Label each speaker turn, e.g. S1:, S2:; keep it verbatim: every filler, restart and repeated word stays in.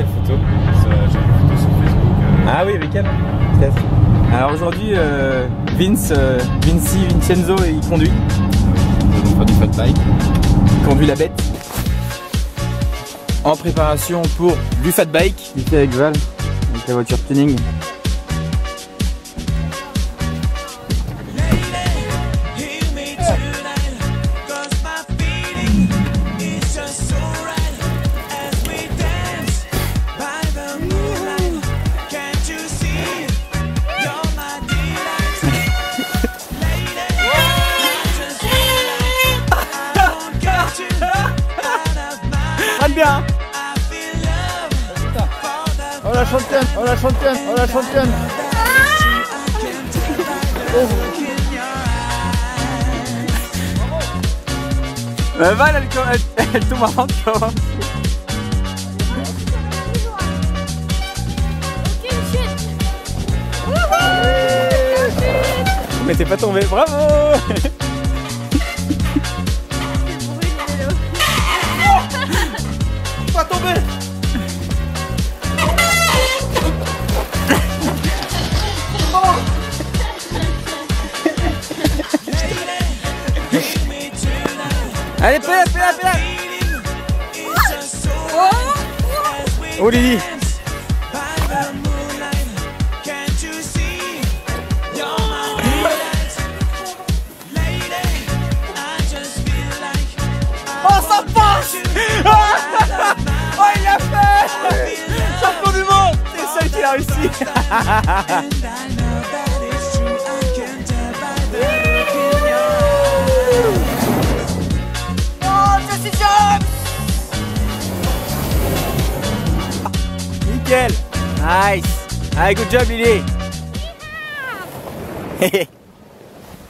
S1: Quelle photo? J'ai une photo sur Facebook. Euh...
S2: Ah oui, avec elle. Alors aujourd'hui, euh, Vince, euh, Vinci, Vincenzo, il conduit.
S1: Nous allons faire du fat bike.
S2: Il conduit la bête. En préparation pour du fat bike. Il fait avec Val, avec la voiture tuning. Bien.
S3: Oh la championne, oh la championne, oh la championne. Oh.
S2: Euh, Val, elle, elle, elle tombe en encore. Mais t'es pas tombé, bravo.
S3: Pas tombé.
S2: Allez, pédale, pédale, pédale. Oh Lily.
S3: Oh ça passe. Oh il l'a fait. Champion du monde.
S2: C'est celle qui a réussi.
S3: Oh Jesse James.
S2: Nickel. Nice. Allez, good job Lily.